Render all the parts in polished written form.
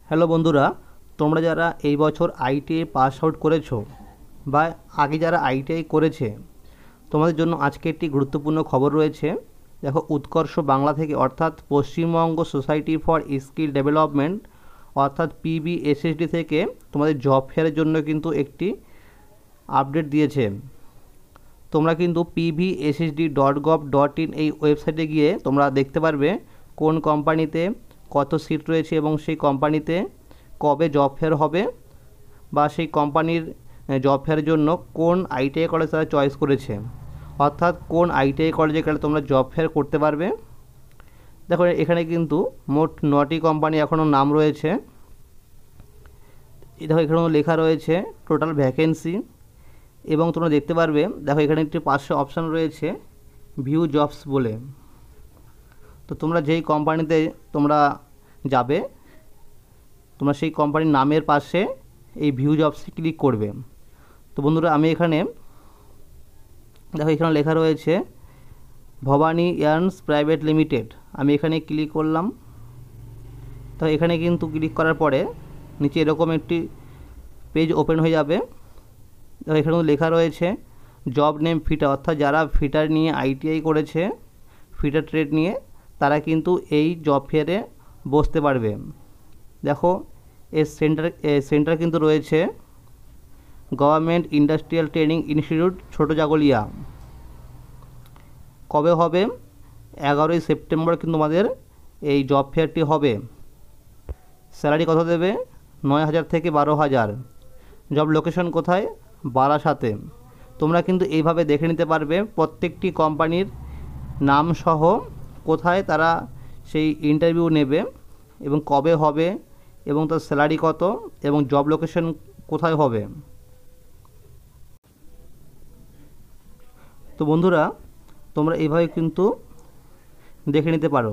Hello বন্ধুরা, তোমরা যারা এই বছর আইটিআই পাস আউট করেছো বা আগে যারা আইটিআই করেছে, তোমাদের জন্য আজকে একটি গুরুত্বপূর্ণ খবর রয়েছে। দেখো, উৎকর্ষ বাংলা থেকে অর্থাৎ Paschimbanga society for skill development অর্থাৎ পিবিএসএসডি থেকে তোমাদের জব ফেয়ারের জন্য কিন্তু একটি আপডেট দিয়েছে। তোমরা কিন্তু pvssd.gov.in এই ওয়েবসাইটে গিয়ে তোমরা দেখতে পারবে কোন কোম্পানিতে কত সিট রয়েছে এবং সেই কোম্পানিতে কবে জব ফেয়ার হবে বা সেই কোম্পানির জব ফেয়ারের জন্য কোন আইটিআই কলেজ তারা চয়েস করেছে, অর্থাৎ কোন আইটিআই কলেজে গেলে তোমরা জব ফেয়ার করতে পারবে। দেখো, এখানে কিন্তু মোট 9টি কোম্পানি এখনও নাম রয়েছে। দেখো, এখানে লেখা রয়েছে টোটাল ভ্যাকেন্সি এবং তোমরা দেখতে পারবে, দেখো এখানে একটি পাশে অপশান রয়েছে ভিউ জবস বলে। তো তোমরা যেই কোম্পানিতে তোমরা যাবে, তোমরা সেই কোম্পানির নামের পাশে এই ভিউ জবসে ক্লিক করবে। তো বন্ধুরা, আমি এখানে দেখো এখানে লেখা রয়েছে ভবানী ইয়ার্নস প্রাইভেট লিমিটেড, আমি এখানে ক্লিক করলাম। তো এখানে কিন্তু ক্লিক করার পরে নিচে এরকম একটি পেজ ওপেন হয়ে যাবে। এখানে লেখা রয়েছে জব নেম ফিটার, অর্থাৎ যারা ফিটার নিয়ে আইটিআই করেছে, ফিটার ট্রেড নিয়ে, তারা কিন্তু এই জব ফেয়ারে বসতে পারবে। দেখো, এর সেন্টার কিন্তু রয়েছে গভর্নমেন্ট ইন্ডাস্ট্রিয়াল ট্রেনিং ইনস্টিটিউট ছোটো জাগলিয়া। কবে হবে? 11ই সেপ্টেম্বর কিন্তু আমাদের এই জব ফেয়ারটি হবে। স্যালারি কত দেবে? 9,000 থেকে 12,000। জব লোকেশন কোথায়? বারাসাতে। তোমরা কিন্তু এইভাবে দেখে নিতে পারবে প্রত্যেকটি কোম্পানির নাম সহ কোথায় তারা সেই ইন্টারভিউ নেবে এবং কবে হবে এবং তার স্যালারি কত এবং জব লোকেশন কোথায় হবে। তো বন্ধুরা, তোমরা এইভাবে কিন্তু দেখে নিতে পারো।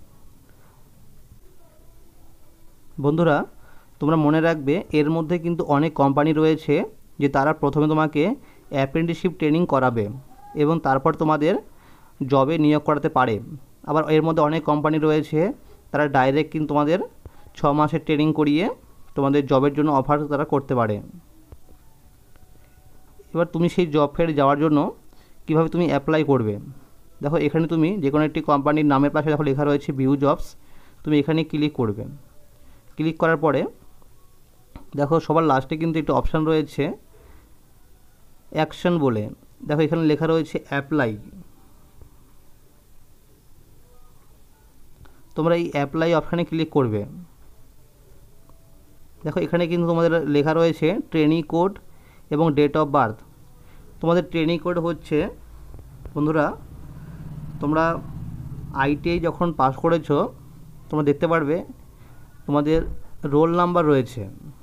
বন্ধুরা, তোমরা মনে রাখবে এর মধ্যে কিন্তু অনেক কোম্পানি রয়েছে যে তারা প্রথমে তোমাকে অ্যাপ্রেন্টিসশিপ ট্রেনিং করাবে এবং তারপর তোমাদের জবে নিয়োগ করাতে পারে। আবার এর মধ্যে অনেক কোম্পানি রয়েছে তারা ডাইরেক্ট কিন্তু তোমাদের 6 মাসের ট্রেনিং করিয়ে তোমাদের জবের জন্য অফার তারা করতে পারে। এবার তুমি সেই জব ফেয়ারে যাওয়ার জন্য কিভাবে তুমি অ্যাপ্লাই করবে, দেখো এখানে তুমি যে কোনো একটি কোম্পানির নামের পাশে দেখো লেখা রয়েছে ভিউ জবস, তুমি এখানে ক্লিক করবে। ক্লিক করার পরে দেখো সবার লাস্টে কিন্তু একটি অপশান রয়েছে অ্যাকশন বলে। দেখো এখানে লেখা রয়েছে অ্যাপ্লাই। তোমরা এই অ্যাপ্লাই অপশানে ক্লিক করবে। দেখো এখানে কিন্তু তোমাদের লেখা রয়েছে ট্রেনিং কোড এবং ডেট অফ বার্থ। তোমাদের ট্রেনিং কোড হচ্ছে, বন্ধুরা, তোমরা আইটিআই যখন পাস করেছো তোমরা দেখতে পারবে তোমাদের রোল নাম্বার রয়েছে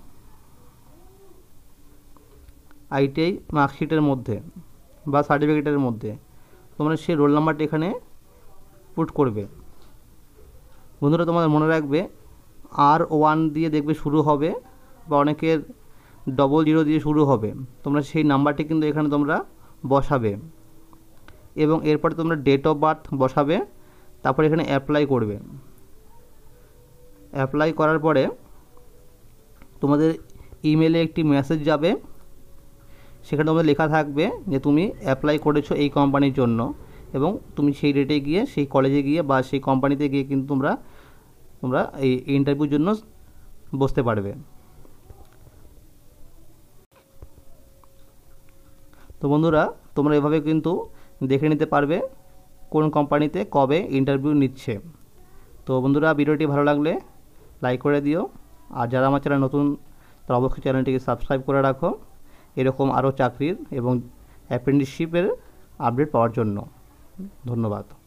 আইটিআই মার্কশিটের মধ্যে বা সার্টিফিকেটের মধ্যে। তোমরা সেই রোল নাম্বারটা এখানে পুট করবে। বন্ধুরা, তোমাদের মনে রাখবে R1 দিয়ে দেখবে শুরু হবে বা অনেকের 00 দিয়ে শুরু হবে। তোমরা সেই নাম্বারটি কিন্তু এখানে তোমরা বসাবে এবং এরপরে তোমরা ডেট অফ বার্থ বসাবে। তারপর এখানে অ্যাপ্লাই করবে। অ্যাপ্লাই করার পরে তোমাদের ইমেলে একটি মেসেজ যাবে, সেখানে তোমাদের লেখা থাকবে যে তুমি অ্যাপ্লাই করেছো এই কোম্পানির জন্য এবং তুমি সেই ডেটে গিয়ে সেই কলেজে গিয়ে বা সেই কোম্পানিতে গিয়ে কিন্তু তোমরা এই ইন্টারভিউর জন্য বসতে পারবে। তো বন্ধুরা, তোমরা এভাবে কিন্তু দেখে নিতে পারবে কোন কোম্পানিতে কবে ইন্টারভিউ নিচ্ছে। তো বন্ধুরা, ভিডিওটি ভালো লাগলে লাইক করে দিও, আর যারা আমার চ্যানেল নতুন তারা অবশ্যই চ্যানেলটিকে সাবস্ক্রাইব করে রাখো এরকম আরও চাকরির এবং অ্যাপ্রেন্টিসশিপের আপডেট পাওয়ার জন্য। ধন্যবাদ।